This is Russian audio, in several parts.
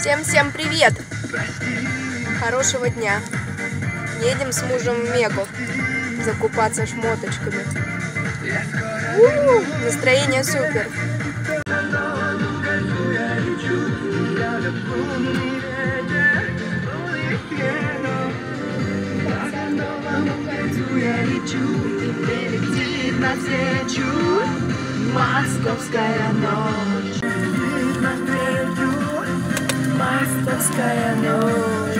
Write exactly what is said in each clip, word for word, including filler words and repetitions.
Всем-всем привет! Хорошего дня! Едем с мужем в Мегу закупаться шмоточками. У-у-у, настроение супер! Московская ночь. Московская ночь.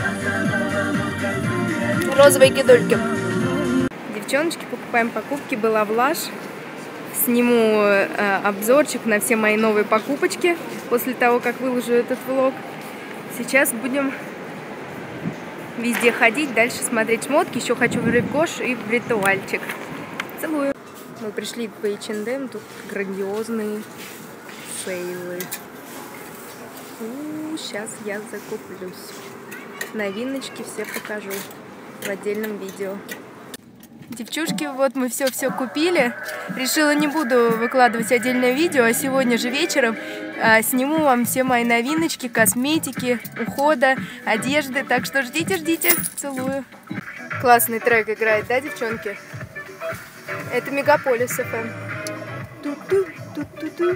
Розовые кидульки. Девчоночки, покупаем покупки. Была в Лаш. Сниму э, обзорчик на все мои новые покупочки после того, как выложу этот влог. Сейчас будем везде ходить, дальше смотреть шмотки. Еще хочу в Рыбгош и в Ритуальчик. Целую. Мы пришли в эйч энд эм, тут грандиозные сейлы. У-у-у, сейчас я закуплюсь. Новиночки все покажу в отдельном видео. Девчушки, вот мы все-все купили. Решила, не буду выкладывать отдельное видео, а сегодня же вечером а, сниму вам все мои новиночки, косметики, ухода, одежды. Так что ждите, ждите. Целую. Классный трек играет, да, девчонки? Это Мегаполис эф эм. Ту-ту, ту-ту-ту.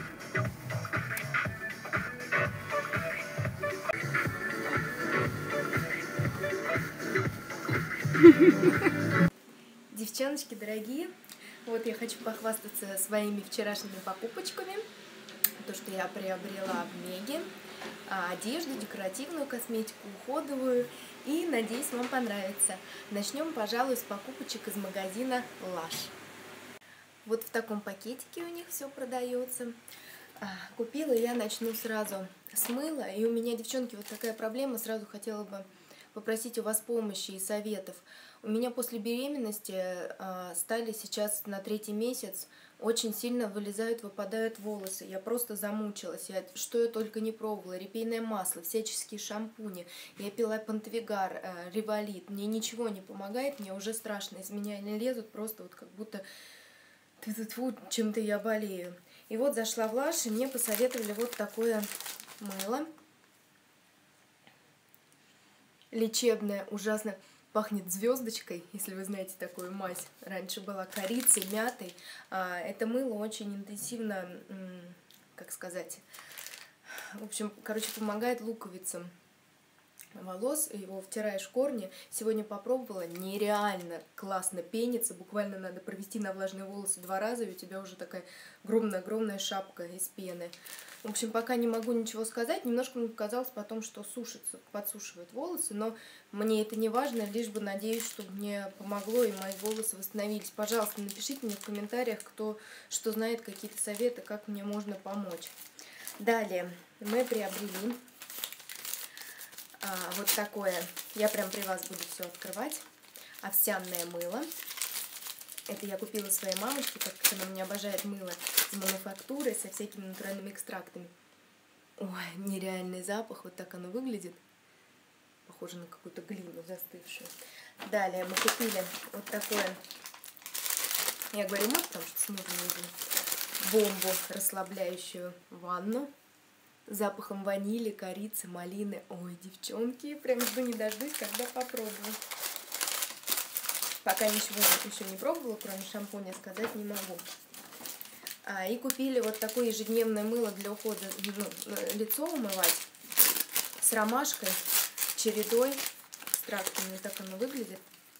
Девчоночки дорогие, вот я хочу похвастаться своими вчерашними покупочками. То, что я приобрела в Меге. Одежду, декоративную косметику, уходовую. И надеюсь, вам понравится. Начнем, пожалуй, с покупочек из магазина Лаш. Вот в таком пакетике у них все продается. Купила я, начну сразу с мыла. И у меня, девчонки, вот такая проблема. Сразу хотела бы попросить у вас помощи и советов. У меня после беременности э, стали сейчас на третий месяц очень сильно вылезают, выпадают волосы. Я просто замучилась. Я, что я только не пробовала. Репейное масло, всяческие шампуни. Я пила Пантовигар, э, Револит. Мне ничего не помогает. Мне уже страшно. Из меня не лезут просто вот как будто чем-то я болею. И вот зашла в Лаш, и мне посоветовали вот такое мыло. Лечебное, ужасно пахнет звездочкой, если вы знаете такую мазь. Раньше была корицей, мятой. А это мыло очень интенсивно, как сказать, в общем, короче, помогает луковицам волос. Его втираешь в корни. Сегодня попробовала, нереально классно пенится. Буквально надо провести на влажные волосы два раза, и у тебя уже такая огромная-огромная шапка из пены. В общем, пока не могу ничего сказать. Немножко мне показалось потом, что сушится, подсушивает волосы, но мне это не важно, лишь бы надеюсь, чтобы мне помогло и мои волосы восстановились. Пожалуйста, напишите мне в комментариях, кто что знает, какие-то советы, как мне можно помочь. Далее мы приобрели а, вот такое, я прям при вас буду все открывать, овсяное мыло. Это я купила своей мамочке, так как она меня обожает мыло с мануфактурой, со всякими натуральными экстрактами. Ой, нереальный запах, вот так оно выглядит. Похоже на какую-то глину застывшую. Далее мы купили вот такое, я говорю мы, потому что с мужем едем, бомбу расслабляющую ванну с запахом ванили, корицы, малины. Ой, девчонки, прям жду не дождусь, когда попробую. Пока ничего еще не пробовала, кроме шампуня, сказать не могу. А, и купили вот такое ежедневное мыло для ухода, ну, лицо умывать с ромашкой, чередой, экстрактами. Вот так оно выглядит.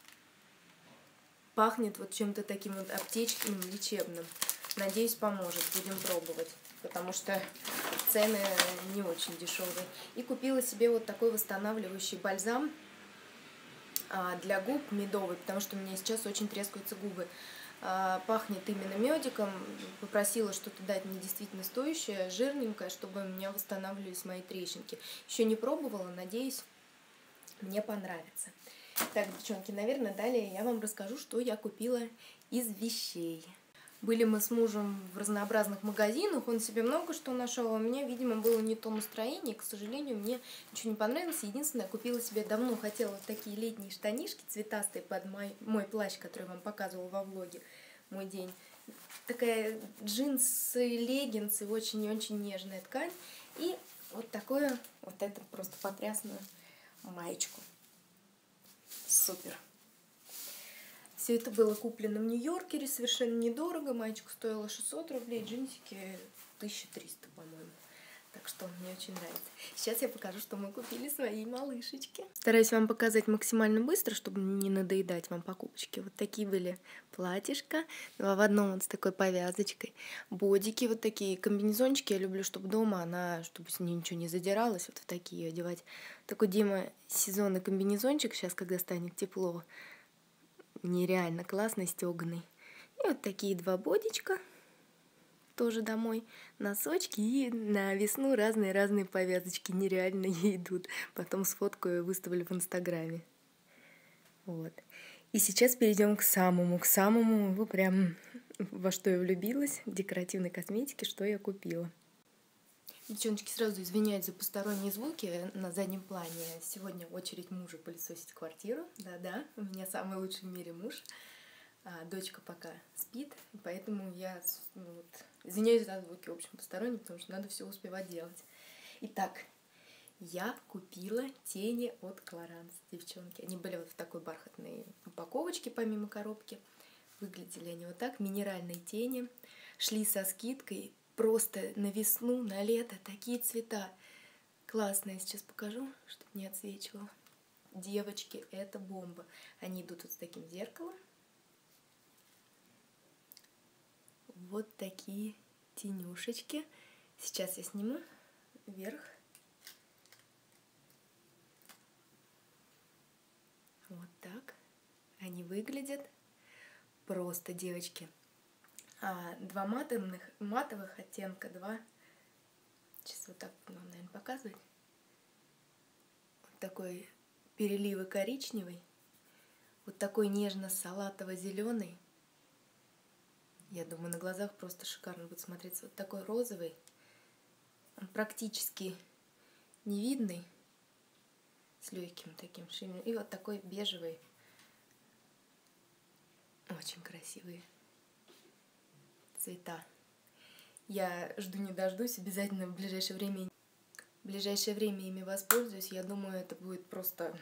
Пахнет вот чем-то таким вот аптечным, лечебным. Надеюсь, поможет. Будем пробовать, потому что цены не очень дешевые. И купила себе вот такой восстанавливающий бальзам для губ медовый, потому что у меня сейчас очень трескаются губы. Пахнет именно медиком. Попросила что-то дать мне действительно стоящее, жирненькое, чтобы у меня восстанавливались мои трещинки. Еще не пробовала, надеюсь, мне понравится. Так, девчонки, наверное, далее я вам расскажу, что я купила из вещей. Были мы с мужем в разнообразных магазинах, он себе много что нашел, а у меня, видимо, было не то настроение, к сожалению, мне ничего не понравилось. Единственное, купила себе, давно хотела вот такие летние штанишки цветастые под мой, мой плащ, который я вам показывала во влоге «Мой день». Такая джинсы, леггинсы, очень и очень нежная ткань. И вот такое вот вот эту просто потрясную маечку. Супер. Все это было куплено в Нью-Йоркере, совершенно недорого. Маечка стоила шестьсот рублей, джинсики тысяча триста, по-моему. Так что мне очень нравится. Сейчас я покажу, что мы купили своей малышечке. Стараюсь вам показать максимально быстро, чтобы не надоедать вам покупочки. Вот такие были платьишко, два в одном вот с такой повязочкой. Бодики вот такие, комбинезончики я люблю, чтобы дома она, чтобы с ней ничего не задиралось, вот в такие одевать. Такой, Дима, сезонный комбинезончик сейчас, когда станет тепло, нереально классный, стеганый. И вот такие два бодичка. Тоже домой носочки и на весну разные-разные повязочки нереально ей идут. Потом сфоткаю и выставлю в Инстаграме. Вот. И сейчас перейдем к самому, к самому, вы прям во что я влюбилась, декоративной косметике, что я купила. Девчоночки, сразу извиняюсь за посторонние звуки на заднем плане. Сегодня очередь мужа пылесосить квартиру. Да-да, у меня самый лучший в мире муж. А дочка пока спит, поэтому я ну, вот, извиняюсь за звуки, в общем, посторонние, потому что надо все успевать делать. Итак, я купила тени от Clarins, девчонки. Они были вот в такой бархатной упаковочке, помимо коробки. Выглядели они вот так, минеральные тени. Шли со скидкой, просто на весну, на лето, такие цвета. Классные, сейчас покажу, чтобы не отсвечивало. Девочки, это бомба. Они идут вот с таким зеркалом. Вот такие тенюшечки. Сейчас я сниму вверх. Вот так они выглядят. Просто, девочки. А, два матовых, матовых оттенка, два. Сейчас вот так вам, наверное, показывать. Вот такой переливы коричневый. Вот такой нежно-салатово-зеленый. Я думаю, на глазах просто шикарно будет смотреться. Вот такой розовый, он практически невидный, с легким таким шиммером. И вот такой бежевый, очень красивые цвета. Я жду не дождусь, обязательно в ближайшее время, в ближайшее время ими воспользуюсь. Я думаю, это будет просто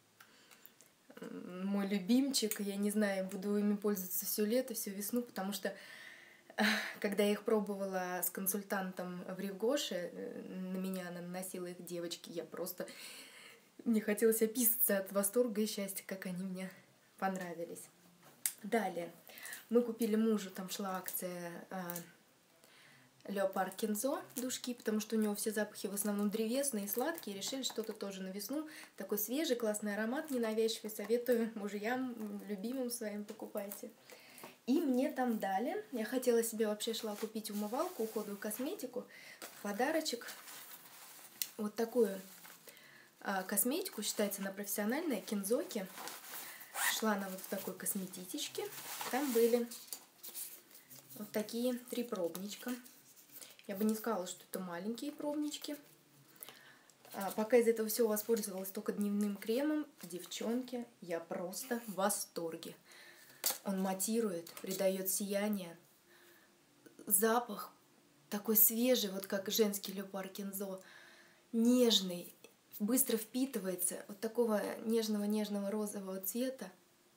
мой любимчик. Я не знаю, буду ими пользоваться все лето, всю весну, потому что когда я их пробовала с консультантом в Рив-Гоше, на меня она наносила их девочки, я просто... Мне хотелось описаться от восторга и счастья, как они мне понравились. Далее. Мы купили мужу, там шла акция Leopard Kenzo душки, потому что у него все запахи в основном древесные и сладкие. Решили что-то тоже на весну. Такой свежий, классный аромат, ненавязчивый. Советую мужьям, любимым своим покупайте. И мне там дали. Я хотела себе, вообще шла купить умывалку, уходовую косметику. Подарочек. Вот такую а, косметику, считается она профессиональная, Кинзоки. Шла она вот в такой косметичке. Там были вот такие три пробничка. Я бы не сказала, что это маленькие пробнички. А, пока из этого всего воспользовалась только дневным кремом. Девчонки, я просто в восторге. Он матирует, придает сияние. Запах такой свежий, вот как женский Leopard Kenzo. Нежный, быстро впитывается. Вот такого нежного-нежного розового цвета.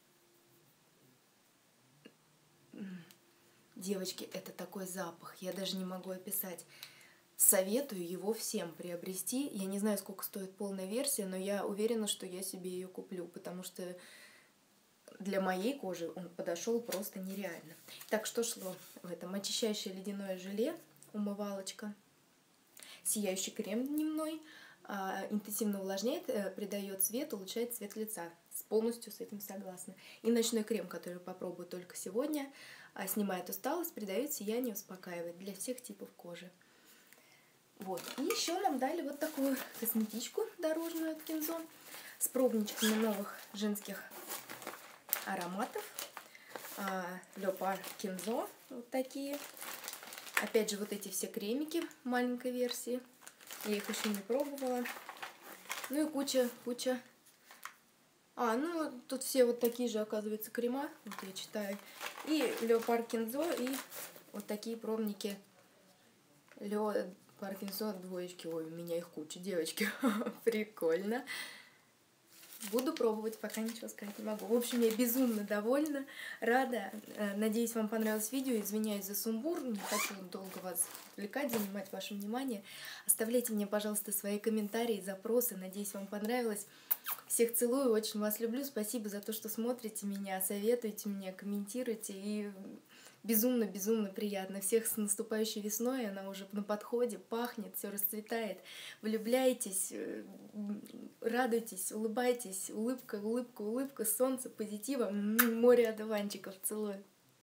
Девочки, это такой запах, я даже не могу описать. Советую его всем приобрести. Я не знаю, сколько стоит полная версия, но я уверена, что я себе ее куплю, потому что для моей кожи он подошел просто нереально. Так, что шло в этом? Очищающее ледяное желе, умывалочка, сияющий крем дневной, интенсивно увлажняет, придает цвет, улучшает цвет лица. Полностью с этим согласна. И ночной крем, который попробую только сегодня, снимает усталость, придает сияние, успокаивает для всех типов кожи. Вот. И еще нам дали вот такую косметичку дорожную от Kenzo с пробничками новых женских ароматов. Leopard Kenzo, вот такие. Опять же, вот эти все кремики в маленькой версии. Я их еще не пробовала. Ну и куча, куча. А, ну тут все вот такие же, оказывается, крема. Вот я читаю. И Leopard Kenzo, и вот такие пробники Паркинсон, двоечки, ой, у меня их куча, девочки. Прикольно. Буду пробовать, пока ничего сказать не могу. В общем, я безумно довольна, рада. Надеюсь, вам понравилось видео. Извиняюсь за сумбур, не хочу долго вас отвлекать, занимать ваше внимание. Оставляйте мне, пожалуйста, свои комментарии, запросы. Надеюсь, вам понравилось. Всех целую, очень вас люблю. Спасибо за то, что смотрите меня, советуете мне, комментируете. И безумно-безумно приятно. Всех с наступающей весной, она уже на подходе, пахнет, все расцветает. Влюбляйтесь, радуйтесь, улыбайтесь. Улыбка, улыбка, улыбка, солнце, позитива, море одуванчиков. Целую.